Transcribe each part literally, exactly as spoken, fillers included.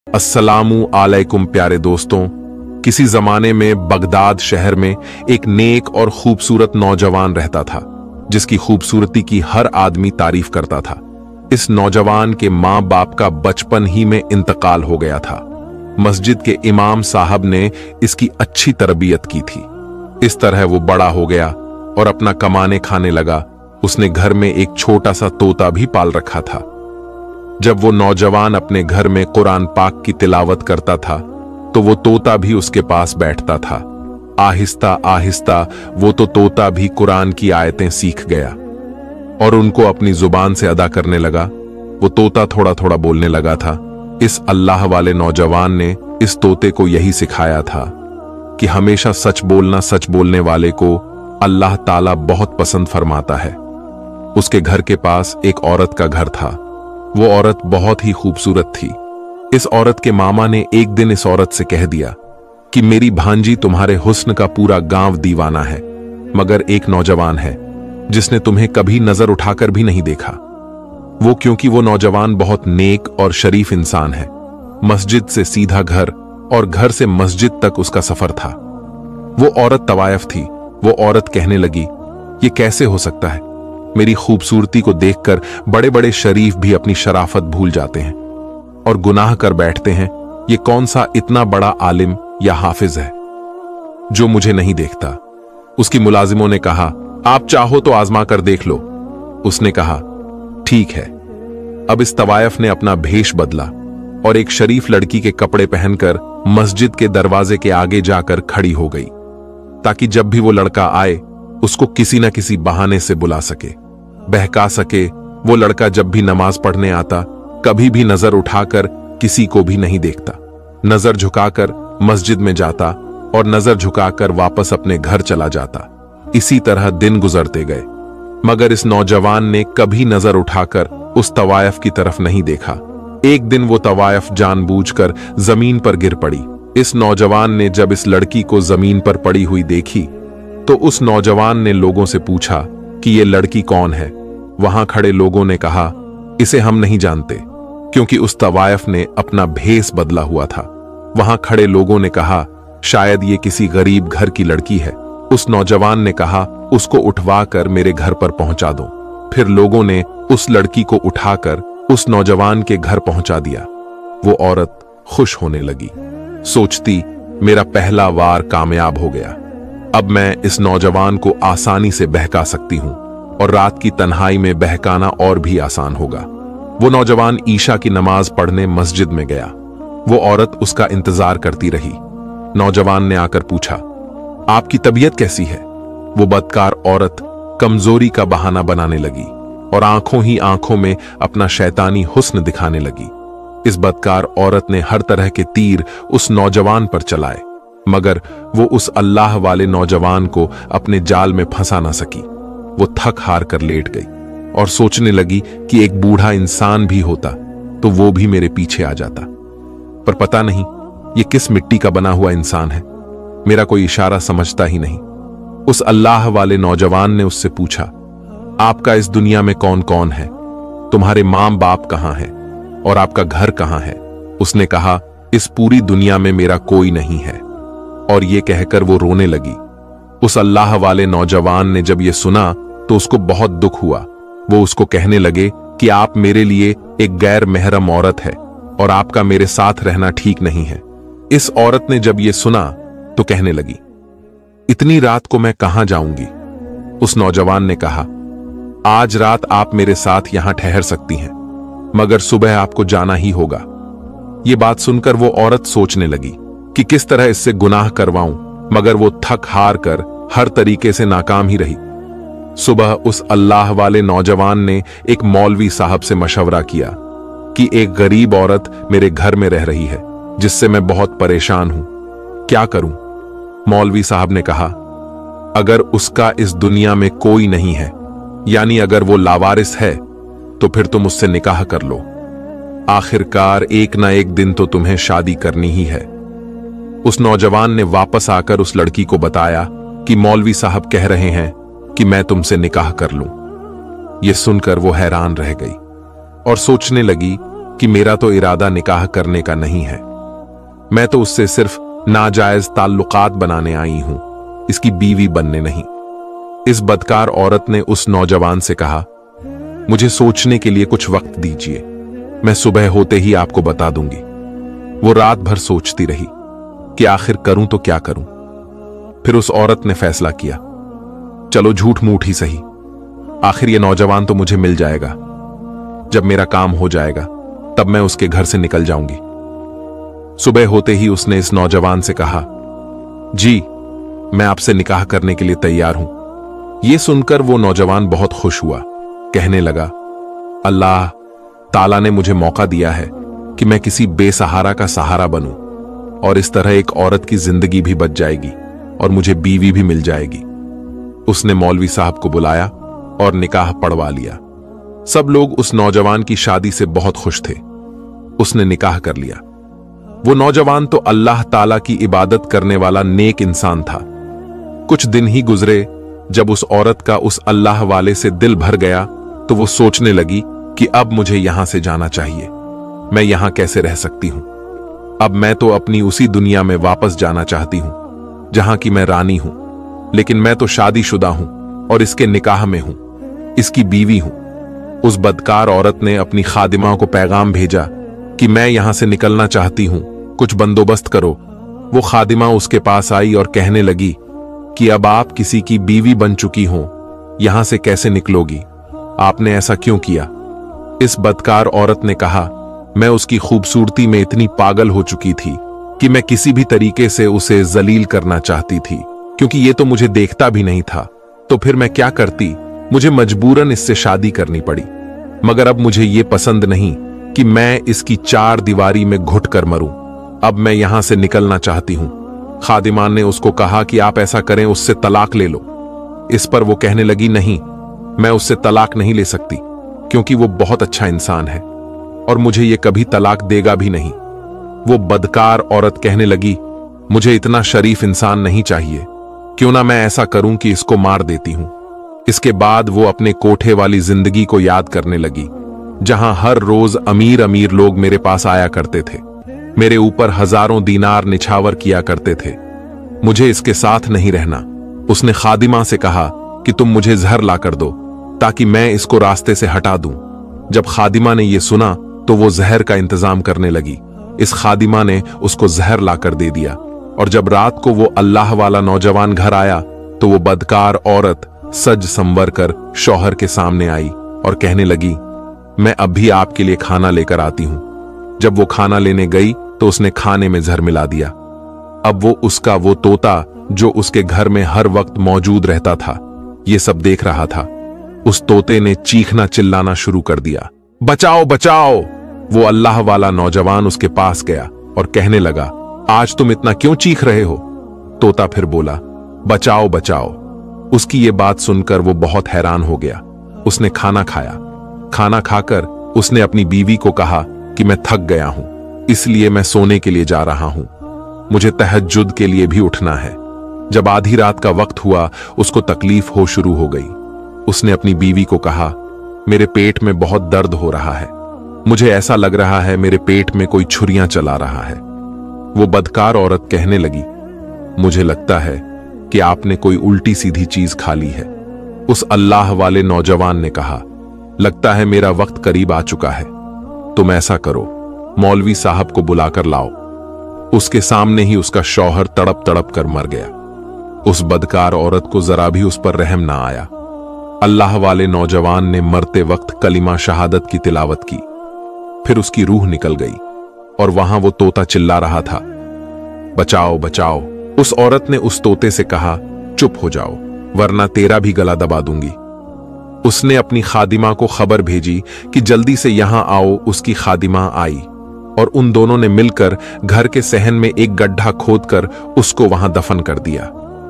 अस्सलामु अलैकुम प्यारे दोस्तों। किसी जमाने में बगदाद शहर में एक नेक और खूबसूरत नौजवान रहता था जिसकी खूबसूरती की हर आदमी तारीफ करता था। इस नौजवान के माँ बाप का बचपन ही में इंतकाल हो गया था। मस्जिद के इमाम साहब ने इसकी अच्छी तरबियत की थी। इस तरह वो बड़ा हो गया और अपना कमाने खाने लगा। उसने घर में एक छोटा सा तोता भी पाल रखा था। जब वो नौजवान अपने घर में कुरान पाक की तिलावत करता था तो वो तोता भी उसके पास बैठता था। आहिस्ता आहिस्ता वो तो तोता भी कुरान की आयतें सीख गया और उनको अपनी जुबान से अदा करने लगा। वो तोता थोड़ा थोड़ा बोलने लगा था। इस अल्लाह वाले नौजवान ने इस तोते को यही सिखाया था कि हमेशा सच बोलना, सच बोलने वाले को अल्लाह ताला बहुत पसंद फरमाता है। उसके घर के पास एक औरत का घर था। वो औरत बहुत ही खूबसूरत थी। इस औरत के मामा ने एक दिन इस औरत से कह दिया कि मेरी भांजी तुम्हारे हुस्न का पूरा गांव दीवाना है, मगर एक नौजवान है जिसने तुम्हें कभी नजर उठाकर भी नहीं देखा। वो क्योंकि वो नौजवान बहुत नेक और शरीफ इंसान है। मस्जिद से सीधा घर और घर से मस्जिद तक उसका सफर था। वो औरत तवायफ थी। वो औरत कहने लगी, ये कैसे हो सकता है? मेरी खूबसूरती को देखकर बड़े बड़े शरीफ भी अपनी शराफत भूल जाते हैं और गुनाह कर बैठते हैं। ये कौन सा इतना बड़ा आलिम या हाफिज है जो मुझे नहीं देखता? उसकी मुलाजिमों ने कहा, आप चाहो तो आजमा कर देख लो। उसने कहा, ठीक है। अब इस तवायफ ने अपना भेष बदला और एक शरीफ लड़की के कपड़े पहनकर मस्जिद के दरवाजे के आगे जाकर खड़ी हो गई ताकि जब भी वो लड़का आए उसको किसी न किसी बहाने से बुला सके, बहका सके। वो लड़का जब भी नमाज पढ़ने आता कभी भी नजर उठाकर किसी को भी नहीं देखता। नजर झुकाकर मस्जिद में जाता और नजर झुकाकर वापस अपने घर चला जाता। इसी तरह दिन गुजरते गए, मगर इस नौजवान ने कभी नजर उठाकर उस तवायफ की तरफ नहीं देखा। एक दिन वो तवायफ जानबूझकर जमीन पर गिर पड़ी। इस नौजवान ने जब इस लड़की को जमीन पर पड़ी हुई देखी तो उस नौजवान ने लोगों से पूछा कि ये लड़की कौन है। वहां खड़े लोगों ने कहा, इसे हम नहीं जानते, क्योंकि उस तवायफ ने अपना भेष बदला हुआ था। वहां खड़े लोगों ने कहा, शायद ये किसी गरीब घर की लड़की है। उस नौजवान ने कहा, उसको उठवाकर मेरे घर पर पहुंचा दो। फिर लोगों ने उस लड़की को उठाकर उस नौजवान के घर पहुंचा दिया। वो औरत खुश होने लगी, सोचती मेरा पहला वार कामयाब हो गया। अब मैं इस नौजवान को आसानी से बहका सकती हूं और रात की तन्हाई में बहकाना और भी आसान होगा। वो नौजवान ईशा की नमाज पढ़ने मस्जिद में गया। वो औरत उसका इंतजार करती रही। नौजवान ने आकर पूछा, आपकी तबीयत कैसी है? वो बदकार औरत कमजोरी का बहाना बनाने लगी और आंखों ही आंखों में अपना शैतानी हुस्न दिखाने लगी। इस बदकार औरत ने हर तरह के तीर उस नौजवान पर चलाए, मगर वो उस अल्लाह वाले नौजवान को अपने जाल में फंसा ना सकी। वो थक हार कर लेट गई और सोचने लगी कि एक बूढ़ा इंसान भी होता तो वो भी मेरे पीछे आ जाता, पर पता नहीं ये किस मिट्टी का बना हुआ इंसान है। मेरा कोई इशारा समझता ही नहीं। उस अल्लाह वाले नौजवान ने उससे पूछा, आपका इस दुनिया में कौन कौन है? तुम्हारे मां बाप कहां हैं और आपका घर कहां है? उसने कहा, इस पूरी दुनिया में मेरा कोई नहीं है। और ये कहकर वो रोने लगी। उस अल्लाह वाले नौजवान ने जब ये सुना तो उसको बहुत दुख हुआ। वो उसको कहने लगे कि आप मेरे लिए एक गैर महरम औरत है और आपका मेरे साथ रहना ठीक नहीं है। इस औरत ने जब ये सुना तो कहने लगी, इतनी रात को मैं कहां जाऊंगी? उस नौजवान ने कहा, आज रात आप मेरे साथ यहां ठहर सकती हैं, मगर सुबह आपको जाना ही होगा। ये बात सुनकर वो औरत सोचने लगी कि किस तरह इससे गुनाह करवाऊं, मगर वो थक हार कर हर तरीके से नाकाम ही रही। सुबह उस अल्लाह वाले नौजवान ने एक मौलवी साहब से मशवरा किया कि एक गरीब औरत मेरे घर में रह रही है जिससे मैं बहुत परेशान हूं, क्या करूं? मौलवी साहब ने कहा, अगर उसका इस दुनिया में कोई नहीं है, यानी अगर वो लावारिस है, तो फिर तुम उससे निकाह कर लो। आखिरकार एक ना एक दिन तो तुम्हें शादी करनी ही है। उस नौजवान ने वापस आकर उस लड़की को बताया कि मौलवी साहब कह रहे हैं कि मैं तुमसे निकाह कर लूं। यह सुनकर वो हैरान रह गई और सोचने लगी कि मेरा तो इरादा निकाह करने का नहीं है, मैं तो उससे सिर्फ नाजायज ताल्लुकात बनाने आई हूं, इसकी बीवी बनने नहीं। इस बदकार औरत ने उस नौजवान से कहा, मुझे सोचने के लिए कुछ वक्त दीजिए, मैं सुबह होते ही आपको बता दूंगी। वो रात भर सोचती रही कि आखिर करूं तो क्या करूं। फिर उस औरत ने फैसला किया, चलो झूठ मूठ ही सही, आखिर ये नौजवान तो मुझे मिल जाएगा। जब मेरा काम हो जाएगा तब मैं उसके घर से निकल जाऊंगी। सुबह होते ही उसने इस नौजवान से कहा, जी मैं आपसे निकाह करने के लिए तैयार हूं। यह सुनकर वो नौजवान बहुत खुश हुआ, कहने लगा, अल्लाह ताला ने मुझे मौका दिया है कि मैं किसी बेसहारा का सहारा बनूं और इस तरह एक औरत की जिंदगी भी बच जाएगी और मुझे बीवी भी मिल जाएगी। उसने मौलवी साहब को बुलाया और निकाह पढ़वा लिया। सब लोग उस नौजवान की शादी से बहुत खुश थे। उसने निकाह कर लिया। वो नौजवान तो अल्लाह ताला की इबादत करने वाला नेक इंसान था। कुछ दिन ही गुजरे, जब उस औरत का उस अल्लाह वाले से दिल भर गया तो वो सोचने लगी कि अब मुझे यहां से जाना चाहिए, मैं यहां कैसे रह सकती हूं। अब मैं तो अपनी उसी दुनिया में वापस जाना चाहती हूं जहां की मैं रानी हूं, लेकिन मैं तो शादीशुदा हूं और इसके निकाह में हूं, इसकी बीवी हूं। उस बदकार औरत ने अपनी खादिमा को पैगाम भेजा कि मैं यहां से निकलना चाहती हूं, कुछ बंदोबस्त करो। वो खादिमा उसके पास आई और कहने लगी कि अब आप किसी की बीवी बन चुकी हो, यहां से कैसे निकलोगी, आपने ऐसा क्यों किया। इस बदकार औरत ने कहा, मैं उसकी खूबसूरती में इतनी पागल हो चुकी थी कि मैं किसी भी तरीके से उसे जलील करना चाहती थी, क्योंकि ये तो मुझे देखता भी नहीं था। तो फिर मैं क्या करती, मुझे मजबूरन इससे शादी करनी पड़ी। मगर अब मुझे ये पसंद नहीं कि मैं इसकी चार दीवारी में घुट कर मरूं। अब मैं यहां से निकलना चाहती हूं। खादिमान ने उसको कहा कि आप ऐसा करें, उससे तलाक ले लो। इस पर वो कहने लगी, नहीं, मैं उससे तलाक नहीं ले सकती, क्योंकि वो बहुत अच्छा इंसान है और मुझे ये कभी तलाक देगा भी नहीं। वो बदकार औरत कहने लगी, मुझे इतना शरीफ इंसान नहीं चाहिए, क्यों ना मैं ऐसा करूं कि इसको मार देती हूं। इसके बाद वो अपने कोठे वाली जिंदगी को याद करने लगी, जहां हर रोज अमीर अमीर लोग मेरे पास आया करते थे, मेरे ऊपर हजारों दीनार निछावर किया करते थे। मुझे इसके साथ नहीं रहना। उसने खादिमा से कहा कि तुम मुझे जहर ला कर दो ताकि मैं इसको रास्ते से हटा दूं। जब खादिमा ने यह सुना तो वो जहर का इंतजाम करने लगी। इस खादिमा ने उसको जहर लाकर दे दिया और जब रात को वो अल्लाह वाला नौजवान घर आया तो वो बदकार औरत सज संवर कर शौहर के सामने आई और कहने लगी, मैं अब भी आपके लिए खाना लेकर आती हूं। जब वो खाना लेने गई तो उसने खाने में जहर मिला दिया। अब वो उसका वो तोता जो उसके घर में हर वक्त मौजूद रहता था, ये सब देख रहा था। उस तोते ने चीखना चिल्लाना शुरू कर दिया, बचाओ बचाओ। वो अल्लाह वाला नौजवान उसके पास गया और कहने लगा, आज तुम इतना क्यों चीख रहे हो। तोता फिर बोला, बचाओ बचाओ। उसकी ये बात सुनकर वो बहुत हैरान हो गया। उसने खाना खाया। खाना खाकर उसने अपनी बीवी को कहा कि मैं थक गया हूं, इसलिए मैं सोने के लिए जा रहा हूं, मुझे तहज्जुद के लिए भी उठना है। जब आधी रात का वक्त हुआ उसको तकलीफ हो शुरू हो गई। उसने अपनी बीवी को कहा, मेरे पेट में बहुत दर्द हो रहा है, मुझे ऐसा लग रहा है मेरे पेट में कोई छुरियां चला रहा है। वो बदकार औरत कहने लगी, मुझे लगता है कि आपने कोई उल्टी सीधी चीज खा ली है। उस अल्लाह वाले नौजवान ने कहा, लगता है मेरा वक्त करीब आ चुका है, तुम ऐसा करो, मौलवी साहब को बुलाकर लाओ। उसके सामने ही उसका शौहर तड़प तड़प कर मर गया। उस बदकार औरत को जरा भी उस पर रहम ना आया। अल्लाह वाले नौजवान ने मरते वक्त कलिमा शहादत की तिलावत की। फिर उसकी रूह निकल गई और वहां वो तोता चिल्ला रहा था, बचाओ बचाओ। उस औरत ने उस तोते से कहा, चुप हो जाओ वरना तेरा भी गला दबा दूंगी। उसने अपनी खादिमा को खबर भेजी कि जल्दी से यहां आओ। उसकी खादिमा आई और उन दोनों ने मिलकर घर के सहन में एक गड्ढा खोदकर उसको वहां दफन कर दिया।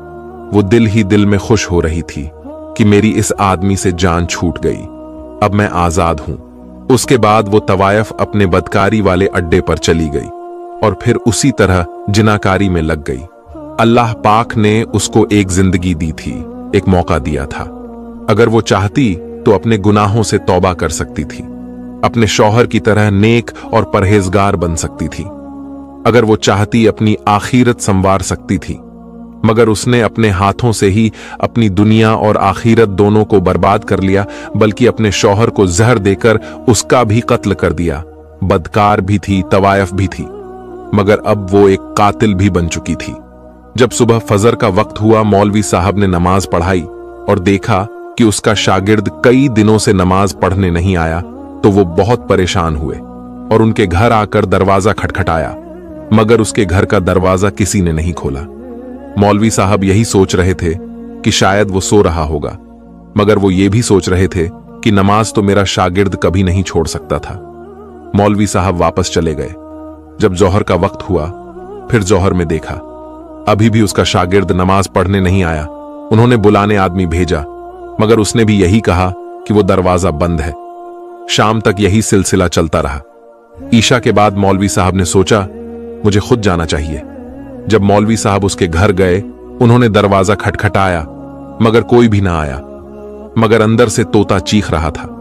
वो दिल ही दिल में खुश हो रही थी कि मेरी इस आदमी से जान छूट गई, अब मैं आजाद हूं। उसके बाद वो तवायफ अपने बदकारी वाले अड्डे पर चली गई और फिर उसी तरह जिनाकारी में लग गई। अल्लाह पाक ने उसको एक जिंदगी दी थी, एक मौका दिया था। अगर वो चाहती तो अपने गुनाहों से तौबा कर सकती थी, अपने शौहर की तरह नेक और परहेजगार बन सकती थी। अगर वो चाहती अपनी आखिरत संवार सकती थी, मगर उसने अपने हाथों से ही अपनी दुनिया और आखिरत दोनों को बर्बाद कर लिया, बल्कि अपने शौहर को जहर देकर उसका भी कत्ल कर दिया। बदकार भी थी, तवायफ भी थी, मगर अब वो एक कातिल भी बन चुकी थी। जब सुबह फजर का वक्त हुआ, मौलवी साहब ने नमाज पढ़ाई और देखा कि उसका शागिर्द कई दिनों से नमाज पढ़ने नहीं आया, तो वो बहुत परेशान हुए और उनके घर आकर दरवाजा खटखटाया, मगर उसके घर का दरवाजा किसी ने नहीं खोला। मौलवी साहब यही सोच रहे थे कि शायद वो सो रहा होगा, मगर वो ये भी सोच रहे थे कि नमाज तो मेरा शागिर्द कभी नहीं छोड़ सकता था। मौलवी साहब वापस चले गए। जब जौहर का वक्त हुआ, फिर जौहर में देखा, अभी भी उसका शागिर्द नमाज पढ़ने नहीं आया। उन्होंने बुलाने आदमी भेजा, मगर उसने भी यही कहा कि वो दरवाजा बंद है। शाम तक यही सिलसिला चलता रहा। ईशा के बाद मौलवी साहब ने सोचा, मुझे खुद जाना चाहिए। जब मौलवी साहब उसके घर गए, उन्होंने दरवाजा खटखटाया, मगर कोई भी ना आया, मगर अंदर से तोता चीख रहा था,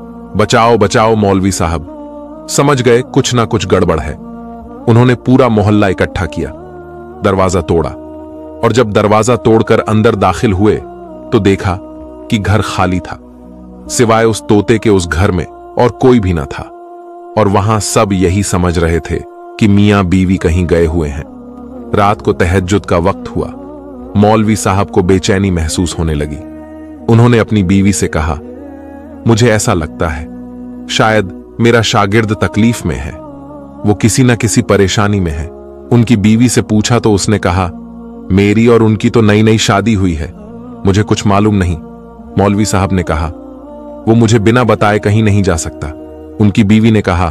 बचाओ बचाओ मौलवी साहब। समझ गए कुछ ना कुछ गड़बड़ है। उन्होंने पूरा मोहल्ला इकट्ठा किया, दरवाजा तोड़ा, और जब दरवाजा तोड़कर अंदर दाखिल हुए तो देखा कि घर खाली था, सिवाय उस तोते के उस घर में और कोई भी ना था। और वहां सब यही समझ रहे थे कि मियां बीवी कहीं गए हुए हैं। रात को तहज्जुद का वक्त हुआ। मौलवी साहब को बेचैनी महसूस होने लगी। उन्होंने अपनी बीवी से कहा, मुझे ऐसा लगता है शायद मेरा शागिर्द तकलीफ में है, वो किसी न किसी परेशानी में है। उनकी बीवी से पूछा तो उसने कहा, मेरी और उनकी तो नई नई शादी हुई है, मुझे कुछ मालूम नहीं। मौलवी साहब ने कहा, वो मुझे बिना बताए कहीं नहीं जा सकता। उनकी बीवी ने कहा,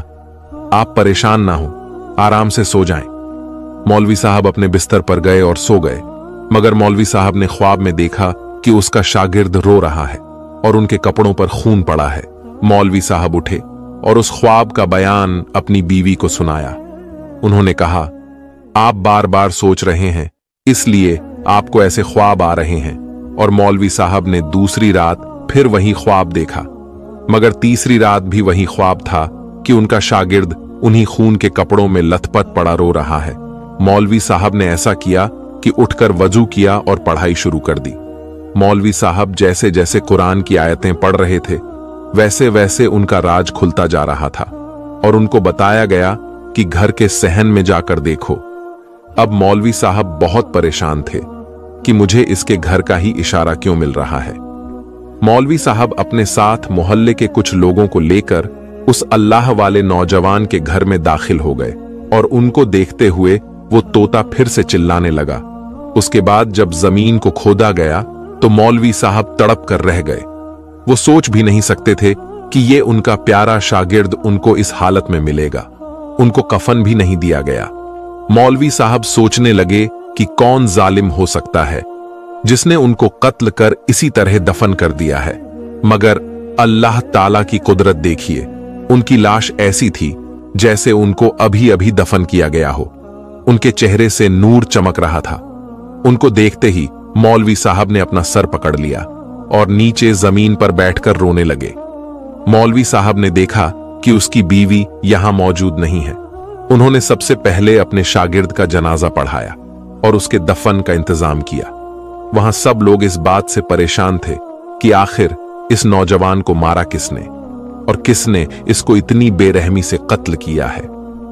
आप परेशान ना हो, आराम से सो जाएं। मौलवी साहब अपने बिस्तर पर गए और सो गए, मगर मौलवी साहब ने ख्वाब में देखा कि उसका शागिर्द रो रहा है और उनके कपड़ों पर खून पड़ा है। मौलवी साहब उठे और उस ख्वाब का बयान अपनी बीवी को सुनाया। उन्होंने कहा, आप बार बार सोच रहे हैं, इसलिए आपको ऐसे ख्वाब आ रहे हैं। और मौलवी साहब ने दूसरी रात फिर वही ख्वाब देखा, मगर तीसरी रात भी वही ख्वाब था कि उनका शागिर्द उन्हीं खून के कपड़ों में लथपथ पड़ा रो रहा है। मौलवी साहब ने ऐसा किया कि उठकर वजू किया और पढ़ाई शुरू कर दी। मौलवी साहब जैसे जैसे कुरान की आयतें पढ़ रहे थे, वैसे वैसे उनका राज खुलता जा रहा था और उनको बताया गया कि घर के सहन में जाकर देखो। अब मौलवी साहब बहुत परेशान थे कि मुझे इसके घर का ही इशारा क्यों मिल रहा है। मौलवी साहब अपने साथ मोहल्ले के कुछ लोगों को लेकर उस अल्लाह वाले नौजवान के घर में दाखिल हो गए और उनको देखते हुए वो तोता फिर से चिल्लाने लगा। उसके बाद जब जमीन को खोदा गया तो मौलवी साहब तड़प कर रह गए। वो सोच भी नहीं सकते थे कि ये उनका प्यारा शागिर्द उनको इस हालत में मिलेगा। उनको कफन भी नहीं दिया गया। मौलवी साहब सोचने लगे कि कौन जालिम हो सकता है जिसने उनको कत्ल कर इसी तरह दफन कर दिया है। मगर अल्लाह ताला की कुदरत देखिए, उनकी लाश ऐसी थी जैसे उनको अभी अभी दफन किया गया हो। उनके चेहरे से नूर चमक रहा था। उनको देखते ही मौलवी साहब ने अपना सर पकड़ लिया और नीचे जमीन पर बैठकर रोने लगे। मौलवी साहब ने देखा कि उसकी बीवी यहां मौजूद नहीं है। उन्होंने सबसे पहले अपने शागिर्द का जनाजा पढ़ाया और उसके दफन का इंतजाम किया। वहां सब लोग इस बात से परेशान थे कि आखिर इस नौजवान को मारा किसने और किसने इसको इतनी बेरहमी से कत्ल किया है।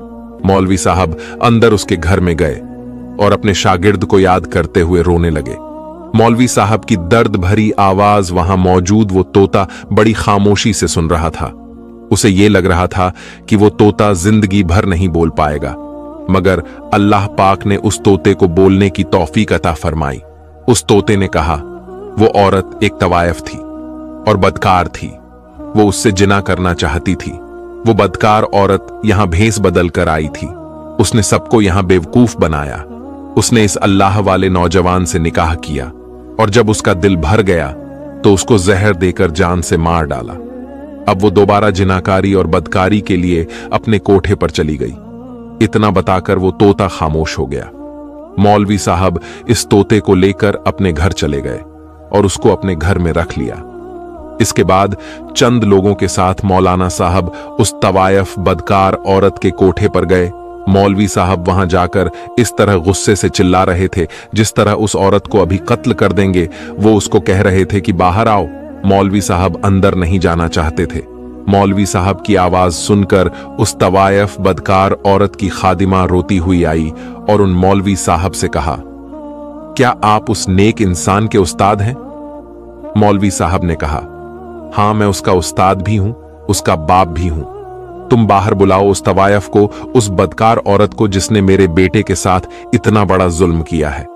मौलवी साहब अंदर उसके घर में गए और अपने शागिर्द को याद करते हुए रोने लगे। मौलवी साहब की दर्द भरी आवाज वहां मौजूद वो तोता बड़ी खामोशी से सुन रहा था। उसे ये लग रहा था कि वो तोता जिंदगी भर नहीं बोल पाएगा, मगर अल्लाह पाक ने उस तोते को बोलने की तौफीक अता फरमाई। उस तोते ने कहा, वो औरत एक तवायफ थी और बदकार थी। वो उससे जिना करना चाहती थी। वो बदकार औरत यहां भेस बदल कर आई थी। उसने सबको यहां बेवकूफ बनाया। उसने इस अल्लाह वाले नौजवान से निकाह किया और जब उसका दिल भर गया तो उसको जहर देकर जान से मार डाला। अब वो दोबारा जिनाकारी और बदकारी के लिए अपने कोठे पर चली गई। इतना बताकर वो तोता खामोश हो गया। मौलवी साहब इस तोते को लेकर अपने घर चले गए और उसको अपने घर में रख लिया। इसके बाद चंद लोगों के साथ मौलाना साहब उस तवायफ बदकार औरत के कोठे पर गए। मौलवी साहब वहां जाकर इस तरह गुस्से से चिल्ला रहे थे जिस तरह उस औरत को अभी कत्ल कर देंगे। वो उसको कह रहे थे कि बाहर आओ। मौलवी साहब अंदर नहीं जाना चाहते थे। मौलवी साहब की आवाज सुनकर उस तवायफ बदकार औरत की खादिमा रोती हुई आई और उन मौलवी साहब से कहा, क्या आप उस नेक इंसान के उस्ताद हैं? मौलवी साहब ने कहा, हां, मैं उसका उस्ताद भी हूं, उसका बाप भी हूं। तुम बाहर बुलाओ उस तवायफ को, उस बदकार औरत को जिसने मेरे बेटे के साथ इतना बड़ा जुल्म किया है।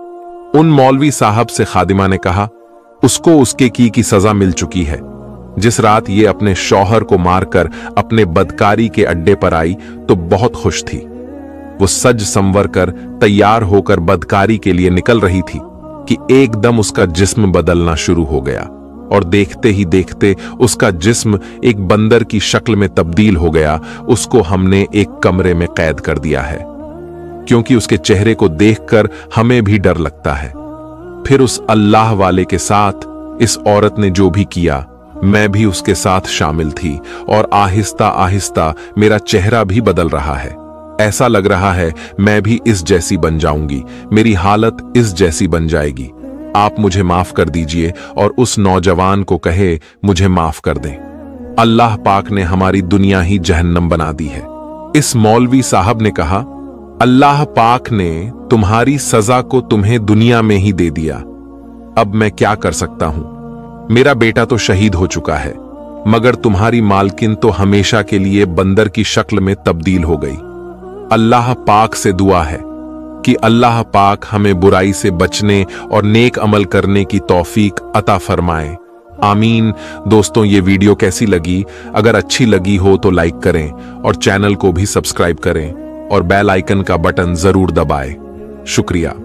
उन मौलवी साहब से खादिमा ने कहा, उसको उसके की की सजा मिल चुकी है। जिस रात ये अपने शौहर को मारकर अपने बदकारी के अड्डे पर आई तो बहुत खुश थी। वो सज संवर कर तैयार होकर बदकारी के लिए निकल रही थी कि एकदम उसका जिस्म बदलना शुरू हो गया और देखते ही देखते उसका जिस्म एक बंदर की शक्ल में तब्दील हो गया। उसको हमने एक कमरे में कैद कर दिया है, क्योंकि उसके चेहरे को देखकर हमें भी डर लगता है। फिर उस अल्लाह वाले के साथ इस औरत ने जो भी किया, मैं भी उसके साथ शामिल थी और आहिस्ता आहिस्ता मेरा चेहरा भी बदल रहा है। ऐसा लग रहा है मैं भी इस जैसी बन जाऊंगी, मेरी हालत इस जैसी बन जाएगी। आप मुझे माफ कर दीजिए और उस नौजवान को कहे मुझे माफ कर दें। अल्लाह पाक ने हमारी दुनिया ही जहन्नम बना दी है। इस मौलवी साहब ने कहा, अल्लाह पाक ने तुम्हारी सजा को तुम्हें दुनिया में ही दे दिया। अब मैं क्या कर सकता हूं? मेरा बेटा तो शहीद हो चुका है, मगर तुम्हारी मालकिन तो हमेशा के लिए बंदर की शक्ल में तब्दील हो गई। अल्लाह पाक से दुआ है कि अल्लाह पाक हमें बुराई से बचने और नेक अमल करने की तौफीक अता फरमाए। आमीन। दोस्तों, ये वीडियो कैसी लगी? अगर अच्छी लगी हो तो लाइक करें और चैनल को भी सब्सक्राइब करें और बेल आइकन का बटन जरूर दबाएं। शुक्रिया।